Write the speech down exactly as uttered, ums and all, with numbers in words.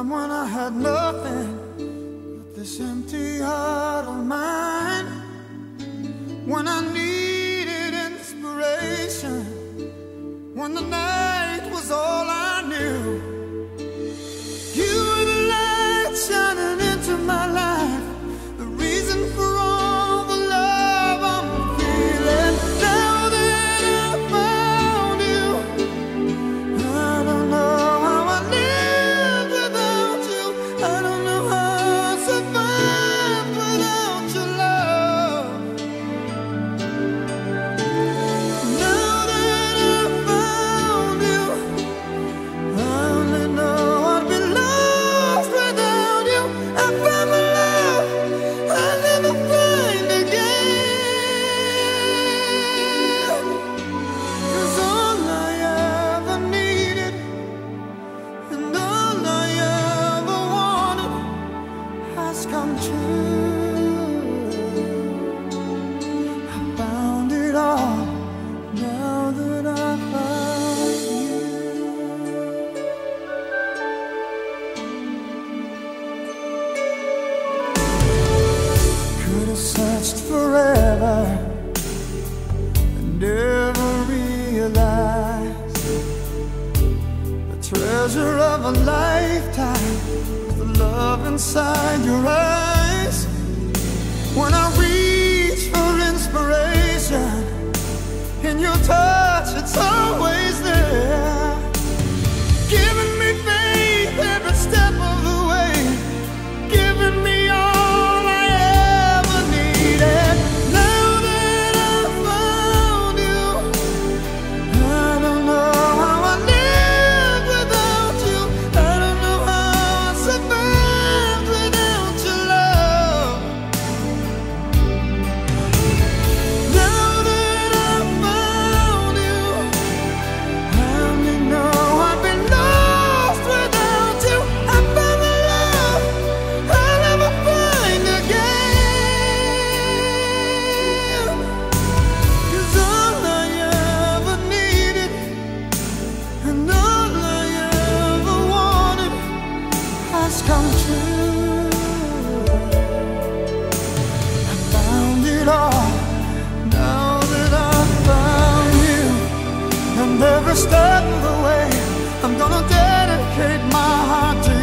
time when I had nothing but this empty heart of mine, when I needed inspiration, when the night was all I knew. You were the light shining into my life, the reason for all the love I'm feeling. Now that I found you, I don't know how I live without you. I don't know how I survive without your love. Now that I found you, I only know I'd be lost without you. I found the love I'll never find again. 'Cause all I ever needed and all I ever wanted has come true. I found it all now that I found you. Could have searched forever and never realized the treasure of a lifetime is the love inside your eyes. When I reach for inspiration, in your touch it's always there, giving me faith every step of the way, giving me all I ever needed. Now that I found you, I don't know how I live without you. I don't know how I survive without your love. Now that I found you, I only know I've been lost without you. I found the love I'll never find again. 'Cause all I ever needed and all I ever wanted has come true. I found it all now that I found you. And every step of the way, I'm gonna dedicate my heart to